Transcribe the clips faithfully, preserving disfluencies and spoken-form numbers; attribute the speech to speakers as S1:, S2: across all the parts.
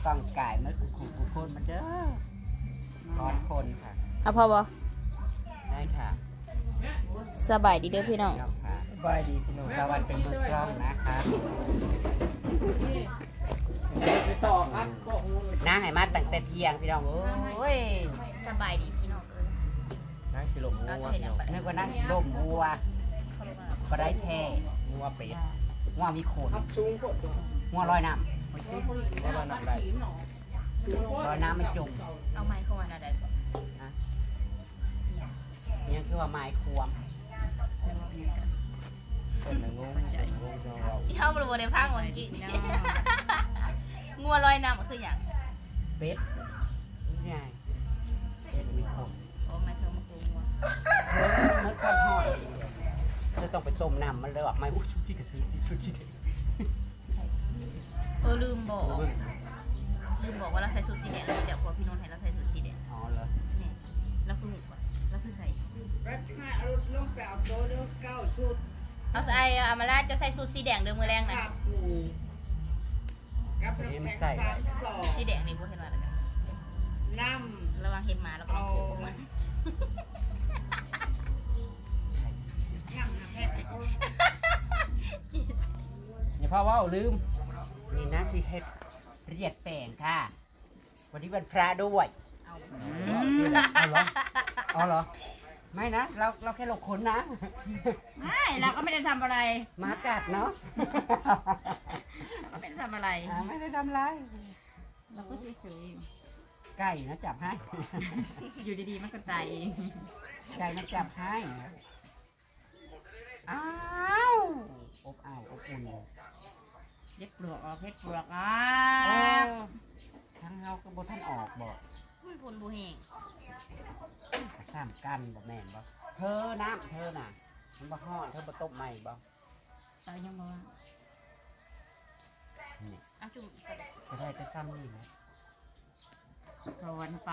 S1: กล้องไก่มันขู่ขู่คนมาเด้อก้อนคนค่ะ
S2: เอาพอบ่
S1: ได้ค่ะ
S2: สบายดีเด้อพี่น้อง
S1: สบายดีพี่น้องสวัสดีเป็นมือกล้องนะคะต่อครับนั่งให้มาตั้งแต่เที่ยงพี่น้องโอ้ย
S2: สบายดีพี่น้องเอ้ย
S1: นั่งสิลมงัวนึกว่านั่งสิลมงัวก็ได้แท้งัวเป็ดงัวมีขนงัวลอยน้ำลอยน้ำได้ลอยน้ำไม่จม
S2: เอาไม้เข้ามาได้ก่อน
S1: นี่คือว่าไม้ควม
S2: เข้าบริเวณในพังวันกี้งัวลอยน้ำมันคืออย่าง
S1: เป็ดนี่ไงเป็ดมีขน
S2: โอ้ไม่เท่ามาคูงัว
S1: มันก้อนหอยจะต้องไปต้มน้ำมันเลยว่าไม่อุ้ยชุดที่กระซื้อสิชุดที่เด็ก
S2: เออลืมบอกลืมบอกว่าเราใส่สูทสีแดงแล้วเดี๋ยวพอพี่นนท์ให้เราใส่สูทสีแดง
S1: อ๋อเหรอ
S2: เนี่ยเราคือหมูก่อนเราคือใส่
S3: แป๊บให้เอาลงไปเอาโต๊ะเด้อเก้าชุด
S2: เอาใส่เอามาลาจะใส่สูทสีแดงเดิมมือแรงนะ
S3: กับน้ำแข็งสามสอง
S2: สีแดงนี่พวกเห็นมาแล้ว
S3: น้
S2: ำระวังเห็นมาแล้วก็โผล่ออกมา
S1: อย่าพ่อว่าลืมนี่นะสิเฮ็ดเรียดแป้งค่ะวันนี้วันพระด้วยเอาเหรอเอาเหรอไม่นะเราเราแค่หลบขนนะ
S2: ไม่เราก็ไม่ได้ทำอะไร
S1: มากัดเนาะ
S2: ไม่ได้ทำอะไร
S1: ไม่ได้ทำอะไร
S2: เราก็เฉย
S1: ๆไก่นะจับให้
S2: อยู่ดีๆมันก็ตายเอง
S1: ไก่นะจับให้อ้าวอบอ้าวอบอุ่น
S2: เย็ดเปลือกออกเย็ดเปลือกอ่ะ
S1: ทั้งเฮาก็บ่ท่านออกบ่
S2: มันพลบูเฮง
S1: สามกันบ่แม่นบ่เธอน้ำเธอน่ะมันบ่ฮ้อนเธอบ่ต้มใหม่บ่
S2: เออยังบ่ว่า
S1: นี่
S2: เอาจุ่ม
S1: จะได้จะซ้ำนี่นะ
S2: ก่อนไป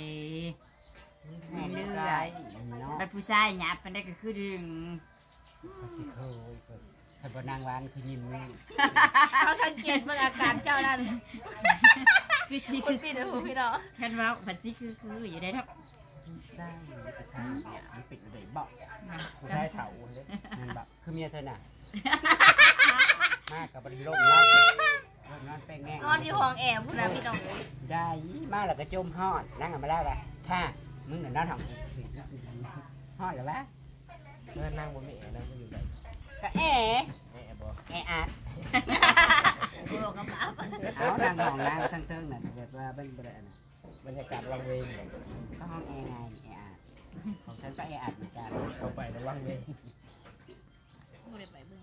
S1: เรื่อย
S2: ไปผู้ชายหยาบกันได้ก็คือดึง
S1: สิเคยเพิ่นถ้าบ่นางหวานคือยิ้มนี่
S2: เขาสังเกตเบิ่งอาการเจ้านั่นคือสิคือพี่เด้อพี่เนาะแค่ว่าบัดสิคือคืออยู่ได้ทับ
S1: ใช่เนี่ยมันปิดอยู่ได้บ่ผู้ชายเฒ่าเด้มันแบบคือเมียเธอน่ะมากกับบริโภคนอนนอนแป้งแง่
S2: นอนอยู่ห้องแอร์พุ่นน่ะพี่น้อง
S1: ได้มาแล้วก็จมฮ้อนนั่งกันมาแล้วล่ะค่ะมึงน่ะนอนห้องฮ้อนเหรอวะเมื่อนั่งบนแม่นั่งก็อยู่ได้ก็แอแอบ่แออัด
S2: บอกกับป้า
S1: เอานั่งห้องนั่งทั้งเทิงน่ะแบบว่าเป็นบ่ได้น่ะบรรยากาศวังเวงก็ห้องแอร์ไงแออัดของฉันก็แออัดเหมือนกันเข้าไปแล้ววังเวง
S2: บ่ได้ไปเบิ่ง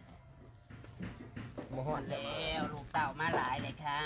S1: บ่ฮ้อนแล้วลูกเต่ามาหลายเลยค่ะ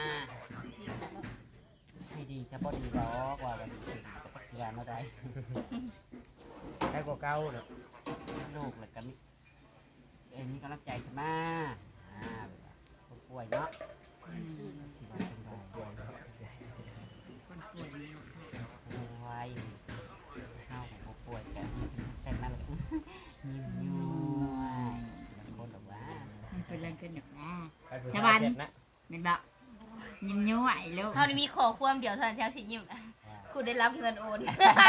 S1: ให้ดีจะบ่ดีหรอกว่าวันนี้จะตักเสียมาได้ได้กว่าเก่าเนาะลูกแล้วก็มีเอ็นมีกำลังใจขึ้นมาอ่าคนป่วยเนาะสิว่าจังได๋ป่วยเนาะ
S2: คนป่วย
S1: ป่วยเฮาของป่วยกันเส้นนั้นยิ้มย้อยคนดอกว่า
S2: มันเป็นเรื่องขึ้นอยู่นะชาวบ้านเป็นแบบยิ้มย้อยลูกเฮานี่มีขอความเดียวเท่านั้นแถวสิยิ้มนะคุณได้รับเงินโอน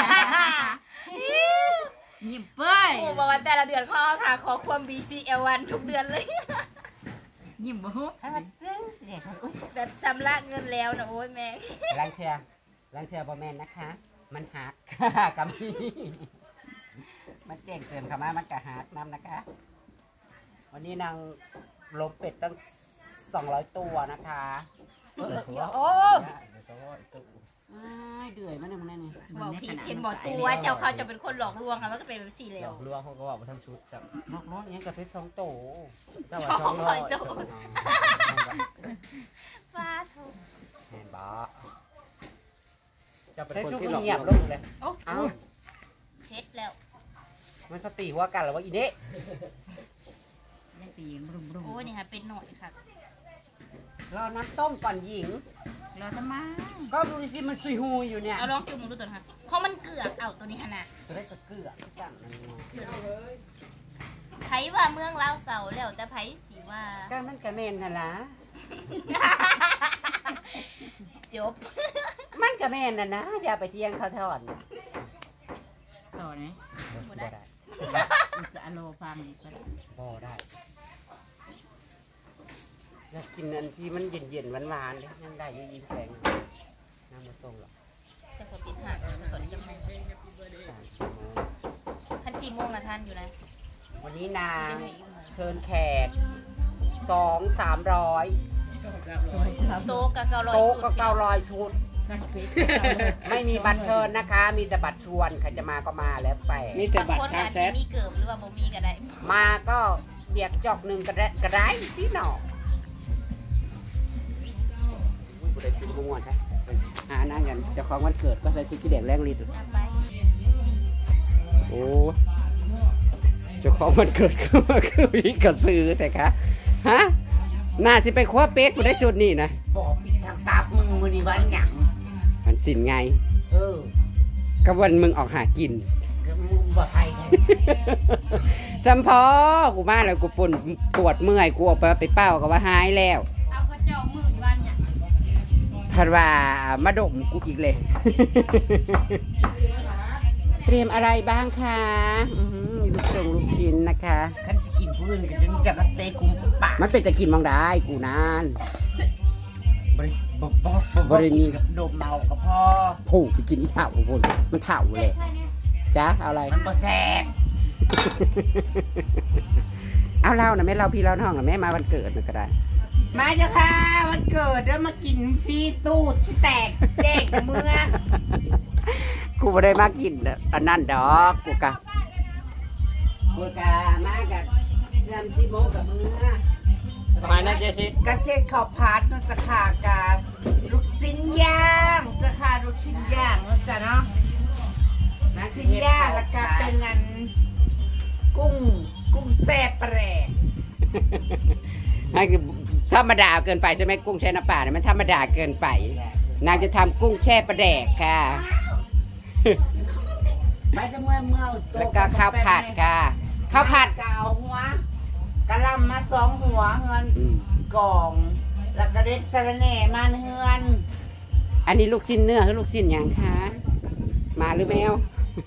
S2: ยิ้มเป้ยโอ้บอกว่าแต่ละเดือนเขาเอาถ่ายขอความ บี ซี แอล วันทุกเดือนเลยยิ้มบ่ฮู้แบบชำระเงินแล้วนะโอ้ยแม่
S1: ล้างเทื่อล้างเทื่อบ่แม่นนะคะมันหักกำมีมันเด้งเตือนเข้ามามันก็หักนำนะคะวันนี้นางลบเป็ดตั้งสองร้อยตัวนะคะโอ้เดือยมันเนี่ยมันเนี่ย
S2: บอกพี่เทียนบอกตัวเจ้าเขาจะเป็นคนหลอกลวงค่ะมันก็เป็นแบบสี่เหลว
S4: หลอกลวงเขาก็บอกมาทำชุดจับ
S1: นกน้อยยังกับเพชรสองโต
S2: เจ้าว่าสองร้อยโตฟ้าทุก
S1: เห็นบ่
S4: จะเป็นคนที่หลอก
S1: เงียบลงเลย
S2: เอาเช็ดแล้ว
S1: มันเขาตีหัวกันหรือว่าอีเด้
S2: ยังตีรุ่มรุ่มโอ้นี่ค่ะเป็นหน่อยค่ะ
S1: รอน้ำต้มก่อนหญิง
S2: รอทำไม
S1: ก็ดูสิมันซุยฮูอยู่เนี่ย
S2: เอาลองจุ่มดูตัวนะเพราะมันเกลือเอาตัวนี้ขนาด
S1: ตัวได้เกลือทุกอย่างมัน
S2: ไผว่าเมืองลาวเสาแล้วแต่ไผสีว่า
S1: ก็มันกระเมนน่ะล่ะ
S2: จบ
S1: มันก็แม่นน่ะนะอย่าไปเที่ยงเขาทอด
S4: ต่อไหน
S1: บ่ได้
S4: อุสาโลฟังก็ได้
S1: บ่ได้อยากกินอันที่มันเย็นๆหวานๆเลยยังได้อยิ้มแข็งน้ำมันส่งหรอก
S2: จะกดปิดหักนะก่อนจะมา
S1: สามชั่วโมง
S2: ท่านสี่โมงนะท่านอยู่นะ
S1: วันนี้นางเชิญแขกสองสามร้อย
S2: โต๊ะกับเก้าร้อย
S1: โต๊ะ
S2: ชุด
S1: ก็เก้าร้อยชุด
S4: นั่งฟิต
S1: ไม่มีบัตรเชิญนะคะ มีแต่บัตรชวนใครจะมาก็มาแล้วไป
S5: นี่แต่
S2: บาง
S5: บัต
S2: ค
S5: ร
S2: น
S5: ค่า
S2: อาจ
S5: แซ
S2: จะ
S5: ด
S2: มีเกิบหรือว่าบ่มีก็ได้
S1: มาก็เบียกจอกหนึ่งก็ได้ก็ได้พี่หนอกอุ้ยกูได้กินกุ้งอ่อนครับหาหน้ากันเจ้าของวันเกิดก็ใส่ชุดสีแดงแรงฤทธิ์
S2: ไป
S1: โอ้เจ้าของวันเกิดก็มาคือวิกระซื้อแต่คะฮะน่าสิไปคว้าเป็ดกูได้ชุดนี่นะ
S5: บอกปิดทางตาบมึงมือนี่วันหยัง
S1: มันสินไง
S5: เออ
S1: ก็วันมึงออกหากิน
S5: ก็มึงบ่ไทยใช่
S1: สัมพอกูมาแล้วกูปวดปวดเมื่อยกูออกไปไปเป้าก็ว่าหายแล้ว
S2: เอากระจอกมือที่บ้านเนี่ย
S1: พัดว่ามาดมกูอีกเลย เตรียมอะไรบ้างคะอื้อหือมีลูกชงลูกชิ้นนะคะ
S5: คันสกินพื้นก็จังจะกระเตะกุมปาก
S1: มันเป็นจะกินมองได้กูนาน
S5: บริบบบ
S1: บ่ได้มี
S5: กับดมเมาก็พอ
S1: ผูไปกินอีเถ่าบนมันเถ่าเลยจ้าเอาอะไร
S5: มันบ่แซ่บ
S1: เอาเหล้านะแม่เหล้าพี่เหล้าน้องนะแม่มาวันเกิดมันก็ได้
S5: มาเจ้าค่ะวันเกิดเด้อมากินฟรีตู้ชิแตกเด็กเมือง
S1: กูไม่ได้มากินอันนั้นดอกกูกะกูกะมากับเริ่มที่โมกับมือ
S5: มานะเจสิกระเซ็ตข้าวผัดนั่นจะขากับลูกชิ้นย่างจะขาลูกชิ้นย่างนั่นจ้ะเนาะลูกชิ้นย่างแล้วก็เป็นอันกุ้งกุ้งแซ่บแปร
S1: ให้คือธรรมดาเกินไปใช่ไหมกุ้งแช่น้ำปลาเนี่ยมันธรรมดาเกินไป นางจะทำกุ้งแช่ปลาแดกค่ะ
S5: ไปจะเมื่อเมื่อ
S1: แล้วก็ข้าวผัดค่ะข้าวผัด
S5: กาวหัวกะหลำมาสองหัวเฮือน
S1: อืม
S5: กล่อง แล้วก็เด็ดสะระแหน่มาเฮือน
S1: อันนี้ลูกชิ้นเนื้อหรือลูกชิ้นหยังคะหมาหรือแมว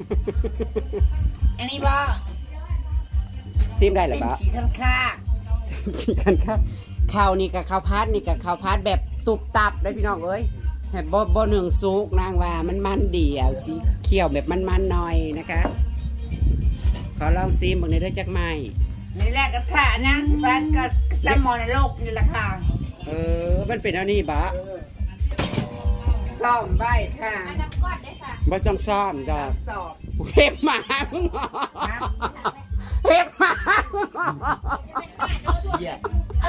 S5: อันนี้บ่
S1: ซิมได้หรือ
S5: สิ่ง
S1: เปล่า
S5: ขี่ข้างข้า
S1: กินกันครับข้าวนี่กับข้าวพัดนี่กับข้าวพัดแบบตุบตับได้พี่น้องเอ้ยแบ่บ่บ่หนึ่งซุกนางว่ามันมันดีอ่ะสีเขียวแบบมันมันหน่อยนะคะขอลองซิมบางในเรื่องจักไม้
S5: นี่แหละกระถานางสิบันกับแซมมอนโลกนี่แหละค่ะ
S1: เออมันเป็นเอานี่บะ
S5: ซ่อมใบค่ะ
S2: อันดับก้อนได้ค่ะ
S1: บ่ต้องซ่อมดอก
S5: สอบ
S1: เห็บหมามึงเหรอเห็บหมามึงเหรอ
S5: เยี่ยม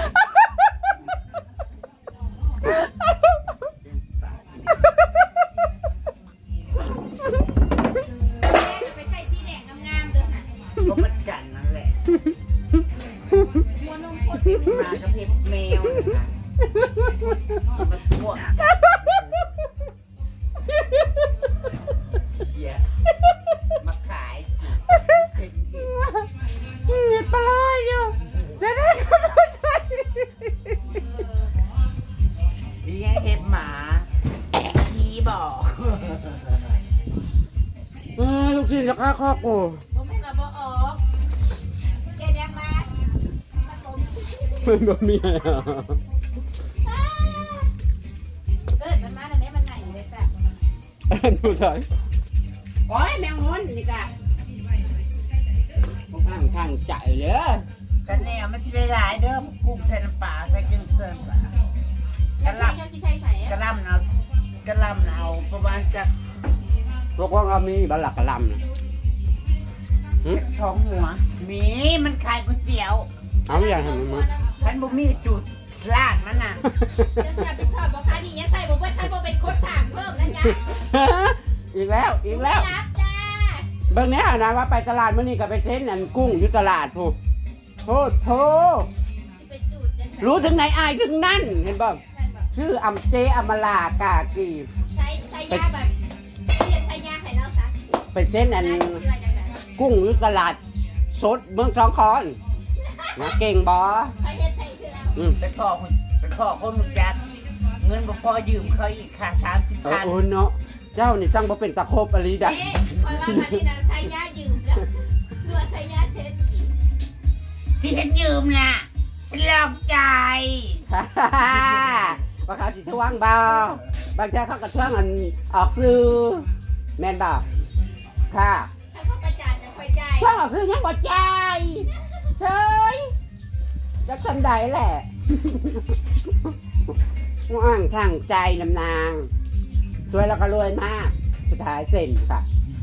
S2: จะไปใส่สีแดงงามๆเด้อค่ะ
S5: ก็มันจันนั่นแหละ
S2: หัวนมคน
S5: มากระเพบแมวนะคะมันพวกเยี่ยมาขาย
S1: มีปลาอยู่จะได้ก็ไม่ใช่
S5: นี่ไงเห็บหมาทีบอก
S1: เออลูกชิ้นจะฆ่าข้อกู
S2: บ่แม่นว่าบ่ออกเก็บยังมามาต้ม
S1: มันบ่มีอะไรอ่ะ
S2: เกิดมันมาแล้วแม่มันไหนเลยจ้ะ
S1: อันนั้นดูถอยโอ้ยแมงมุนนี่กะพวกข้างข้างใจเลย
S5: ฉันแนวมันสิได้หลายเด้อกุ้งใส่น้ำปลาใส่จึงเสิร์ฟอะ
S2: กระลำสิใส่ใส่
S5: กระลำเอากระลำเอาประมาณจาก
S1: พวกว่ามีบัลลักกะลำนะ
S5: จากสองหัวมีมันขายก๋วยเตี๋ยว
S1: เอาอย่างเห็นมั้ย
S5: ฉันบ่มีจุดลาดมันน่ะ
S2: จะใส่ไปสอบบ่คะนี่อย่าใส่บอกว่าฉันบ่เป็นโค้ชสามเพิ่มนะจ๊ะ
S1: อีกแล้วอีกแล้ว
S2: ไม่รับจ้า
S1: เบิ่งเนี้ยนะว่าไปตลาดมื้อนี้ก็ไปเซ็นอันกุ้งอยู่ตลาดพูโทษโท
S2: สิไปจูดจังจ้ะ
S1: รู้ถึงไหนอายถึงนั่นเห็นบ่
S2: แม่นบอก
S1: ชื่ออำเจอมลากากี
S2: ใช้ใช้ยาแบบเรียนใช้ยาให้เราซะ
S1: ไปเซ็นอัน
S2: ได้ชื่ออะไรจังได๋
S1: กุ้งอยู่ตลาดสดเมืองสองคอนนะเก่งบ่
S2: ใช้เฮ็ดให้คือเรา
S1: อืม
S5: เป็นพ่อคนเป็นพ่อคนมุกจัก
S1: เ
S5: เงินบ่พอยืมเขาอีกค่ะสามสิบ
S1: เออ
S5: พัน
S1: โอ้เนาะเจ้านี่ตั้งบ่เป็นตะครบอลีได้
S2: เอ๊ะคอยว่าวันนี้นะใช้ยายืมแล้วหรือว่าใช้ยาเซ็ตอีก
S5: ที่ฉันยืมน่ะฉันลองใจ
S1: ว่าเขาสิทวงบ่บางทีเขาก็ทวงอันออกซื้อแม่นบ่ค่ะ
S2: ถ้าเขาประจานจะคอยใจ
S1: ทวงออกซื้อยังบ่จ่ายเฉยจักสันใดแหละว่างทางใจนำนางสวยแล้วก็รวยมากสุดท้ายเซ็นค่ะ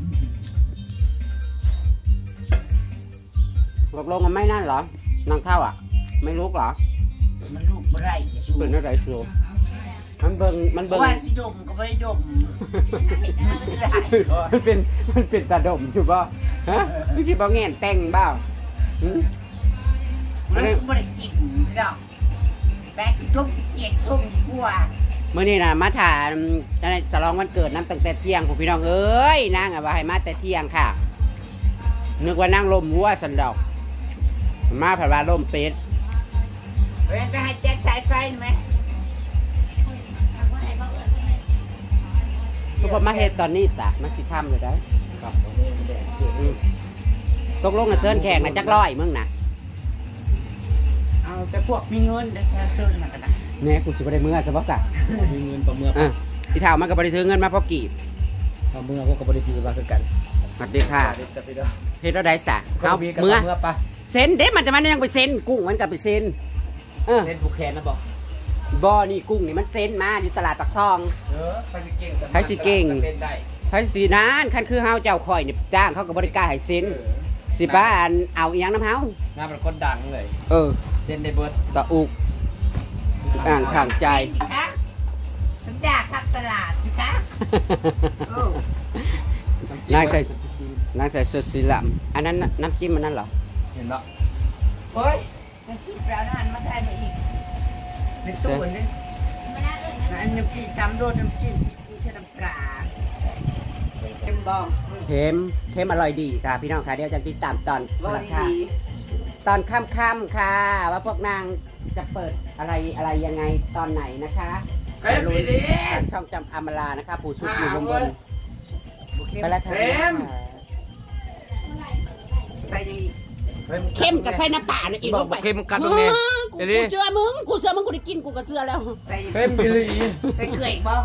S1: ตกลงมันไม่นั่นเหรอนางเท่าอ่ะ ไม่ลุกเหรอ
S5: มันลูกบ่ได้อย่าดู
S1: เป็นอะไรสูมันเบิ่งมัน
S5: เพ
S1: เบิ่
S5: ราะ
S1: ง
S5: ว่าสิดมก็ไม่ได้ดมสิได้ก่อน
S1: มันเป็นมันเป็นตาดมอยู่บ่ฮะนี่สิบ่แง่นแต่งบ่หึ
S5: มันสิบ่ได้กินสิดอกแบกทุ่มเกียดทุ่มกลัว
S1: มื้อนี้น่ะมาถ่ายอะไรฉลองวันเกิดน้ำตั้งแต่เที่ยงพวกพี่น้องเอ้ยนางอ่ะว่าให้มาแต่เที่ยงค่ะ นึกว่านั่งลมวัวสันดอก มาผัดว่าลมเป็ด
S5: เว้นไปให้แจ๊คสายไฟไหม
S1: ทุกคนมาเฮ็ดตอนนี้สะมันสิค่ำเลยได้
S6: ครับตรงนี้มันแดงเสีย
S1: อืมตกลงน่ะเชิญแขกน่ะจักร้อยมึงน่ะ
S5: เอาแต่พวกมีเงินได้แช่เชิญมากันนะ
S1: แม่กูสิบ่ได้เมื่อซะบ่ซะ
S6: มีเงินต่อเมื่อ
S1: อ่ะพี่เฒ่ามันก็บ่ได้ถือเงินมาพอกี่
S6: ต่อเมื่อพวกกับบริษัทมาคือกัน
S1: สวัสดีค่ะ
S6: เด็กจะไปด้วย
S1: เฮ็ดแล้วได้สะ
S6: เอา
S1: เอา
S6: เมื่
S1: เมื่
S6: อ
S1: อ
S6: เมื่อปะ
S1: เซ็นเด้มันจะมันยังไปเซ็นกุ้งมันก็ไปเซ็นเออ
S6: เล่นผูกแขนนะบอก
S1: บ่นี่กุ้งนี่มันเซ็นมาอยู่ตลาดปากซอง
S6: เออใครสิเก่ง
S1: ใครสิเก่ง
S6: เป็นได้
S1: ไผสินานคันคือเฮาเจ้าข่อยนี่จ้างเขาก็บ่ได้กล้าให้เซ็นสิบ้าอันเอาอีหยังนำเฮา
S6: หน้าเป็นคนดังเลย
S1: เออ
S6: เส้นได้เบิร์ด
S1: ตะอุกอ่างข้างใจ
S5: สิคะสัญญาครับตลาดสิคะเออน
S1: ายใส่นายใส่สุดสีลำอันนั้นน่ะน้ำจิ้มมันนั่นเหรอ
S6: เห็นเนาะ
S5: เฮ้ยน้ำจิ้มแปลวหันมาได้มาอีกในตู้นี่
S2: มาหน้าเอิญนะ
S5: อันน้ำจิ้มซ้ำโดนน้ำจิ้มซีฟู้ดชะน้ำปลาเต็มบอง
S1: เค็มเค็มอร่อยดีค่ะพี่น้องค่ะเดี๋ยวจะติดตามตอน
S5: ว่า
S1: ราคา
S5: ดี
S1: ตอนค่ำๆค่ะ ว่าพวกนางจะเปิดอะไรอะไรยังไงตอนไหนนะคะ
S6: เค็มไปดิ
S1: ทางช่องจำอมรานะคะผู้ชุดอยู่บนบน
S5: ๆ
S1: ไปแล้วค่ะ
S6: เค็ม
S5: ใส่ยังอีก
S1: เข้มกับไส้น้ำป่าเนี่ยอีก
S6: บอกบอกเค็มกันตรงนี้
S1: กูกูเชื่อมึงกูเชื่อมึงกูได้กินกูก็เชื่อแล้ว
S5: ใส่
S6: เค็มไปเลย
S5: ใส่เกลืออีกบ้าง